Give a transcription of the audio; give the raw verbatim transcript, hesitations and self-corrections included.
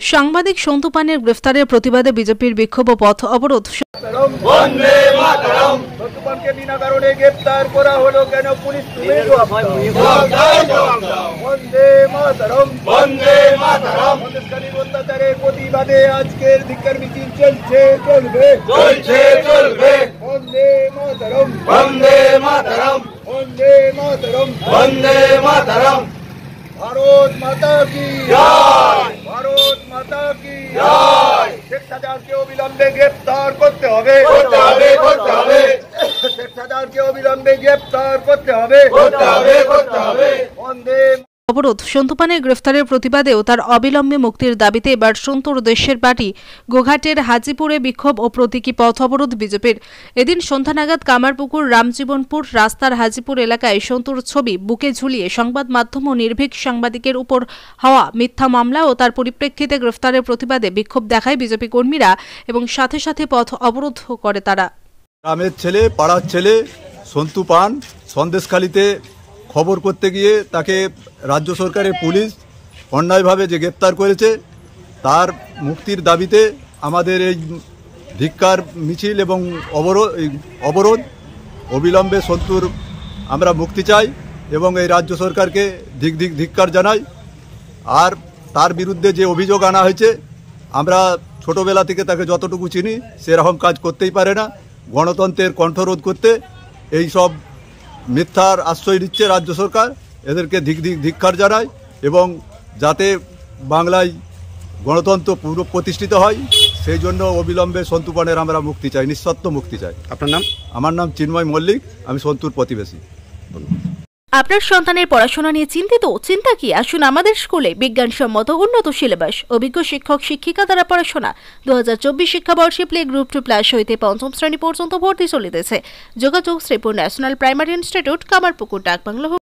সাংবাদিক সন্তু পানের গ্রেফতারের প্রতিবাদে বিজেপির বিক্ষোভ ও পথ অবরোধ। বন্দে মাতরম। সন্তু পানকে বিনা কারণে গ্রেফতার করা হলো কেন? পুলিশ তুমি বন্দে মাতরম, বন্দে মাতরম। সন্দেশখালীর অত্যাচারের প্রতিবাদে আজকের ধিক্কার মিছিল চলছে, চলবে, চলছে, চলবে। বন্দে মাতরম, বন্দে মাতরম, বন্দে মাতরম, বন্দে মাতরম। ভারত মাতা কি জয়, ভারত মাতা কি জয়। শেখ সাজাদকে অবিলম্বে গ্রেফতার করতে হবে, করতে হবে, করতে হবে। শেখ সাজাদকে অবিলম্বে গ্রেফতার করতে হবে, করতে হবে, করতে হবে। বন্দে অবরোধ। সন্তু পানের গ্রেফতারের প্রতিবাদে ও তার অবিলম্বে মুক্তির দাবিতে এবার সন্তুর দেশের বাড়ি গোঘাটের হাজিপুরে বিক্ষোভ ও প্রতীকী পথ অবরোধ বিজেপির। এদিন সন্ধ্যা নাগাদ কামারপুকুর রামজীবনপুর রাস্তার হাজিপুর এলাকায় সন্তুর ছবি বুকে ঝুলিয়ে সংবাদ মাধ্যম ও নির্ভীক সাংবাদিকের উপর হওয়া মিথ্যা মামলা ও তার পরিপ্রেক্ষিতে গ্রেফতারের প্রতিবাদে বিক্ষোভ দেখায় বিজেপি কর্মীরা এবং সাথে সাথে পথ অবরোধ করে তারা। গ্রামের ছেলে, পাড়ার ছেলে সন্তু পান সন্দেশখালীতে খবর করতে গিয়ে তাকে রাজ্য সরকারের পুলিশ অন্যায়ভাবে যে গ্রেপ্তার করেছে, তার মুক্তির দাবিতে আমাদের এই ধিক্কার মিছিল এবং অবরোধ অবরোধ অবিলম্বে সন্তুর আমরা মুক্তি চাই এবং এই রাজ্য সরকারকে ধিক ধিক ধিক্কার জানাই। আর তার বিরুদ্ধে যে অভিযোগ আনা হয়েছে, আমরা ছোটবেলা থেকে তাকে যতটুকু চিনি সেরকম কাজ করতেই পারে না। গণতন্ত্রের কণ্ঠরোধ করতে এই সব মিথ্যার আশ্রয় দিচ্ছে রাজ্য সরকার, এদেরকে ধিক ধিক ধিক্কার জানায় এবং যাতে বাংলায় গণতন্ত্র পুরো প্রতিষ্ঠিত হয় সেই জন্য অবিলম্বে সন্তু পানের আমরা মুক্তি চাই, নিঃশর্ত মুক্তি চাই। আপনার নাম? আমার নাম চিন্ময় মল্লিক, আমি সন্তুর প্রতিবেশী। আপনার সন্তানের পড়াশোনা নিয়ে চিন্তিত? চিন্তা কি, আসুন আমাদের স্কুলে। বিজ্ঞানসম্মত উন্নত সিলেবাস, অভিজ্ঞ শিক্ষক শিক্ষিকা দ্বারা পড়াশোনা। দু হাজার চব্বিশ শিক্ষাবর্ষে প্লে গ্রুপ টু প্লাস হইতে পঞ্চম শ্রেণী পর্যন্ত ভর্তি চলিতেছে। যোগাযোগ Sripur national primary institute, Kamarpukur, ডাকবাংলা।